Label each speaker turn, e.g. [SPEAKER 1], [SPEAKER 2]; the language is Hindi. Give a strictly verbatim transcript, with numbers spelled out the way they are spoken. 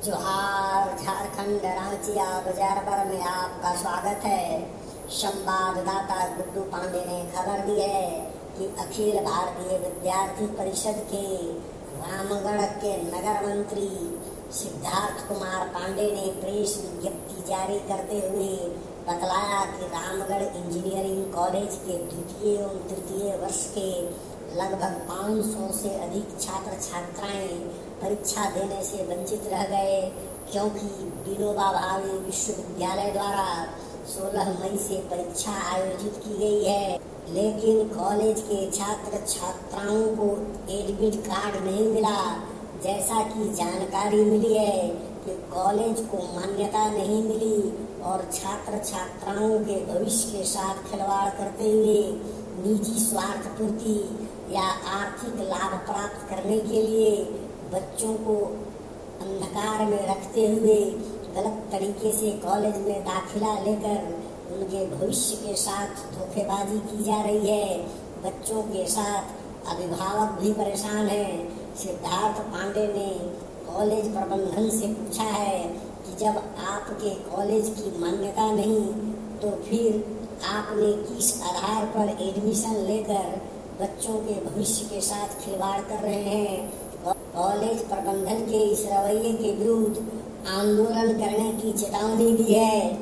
[SPEAKER 1] जोहार झारखंड रांचिया बाजार पर में आपका स्वागत है। संवाददाता गुड्डू पांडे ने खबर दी है कि अखिल भारतीय विद्यार्थी परिषद के रामगढ़ के नगर मंत्री सिद्धार्थ कुमार पांडे ने प्रेस विज्ञप्ति जारी करते हुए बतलाया कि रामगढ़ इंजीनियरिंग कॉलेज के द्वितीय एवं तृतीय वर्ष के लगभग पाँच सौ से अधिक छात्र छात्राएं परीक्षा देने से वंचित रह गए, क्योंकि विनोबा भावे विश्वविद्यालय द्वारा सोलह मई से परीक्षा आयोजित की गई है, लेकिन कॉलेज के छात्र छात्राओं को एडमिट कार्ड नहीं मिला। जैसा कि जानकारी मिली है कि कॉलेज को मान्यता नहीं मिली और छात्र छात्राओं के भविष्य के साथ खिलवाड़ करते हुए निजी स्वार्थ पूर्ति या आर्थिक लाभ प्राप्त करने के लिए बच्चों को अंधकार में रखते हुए गलत तरीके से कॉलेज में दाखिला लेकर उनके भविष्य के साथ धोखेबाजी की जा रही है। बच्चों के साथ अभिभावक भी परेशान हैं। सिद्धार्थ पांडे ने कॉलेज प्रबंधन से पूछा है कि जब आपके कॉलेज की मान्यता नहीं तो फिर आपने किस आधार पर एडमिशन लेकर बच्चों के भविष्य के साथ खिलवाड़ कर रहे हैं। कॉलेज प्रबंधन के इस रवैये के विरुद्ध आंदोलन करने की चेतावनी दी है।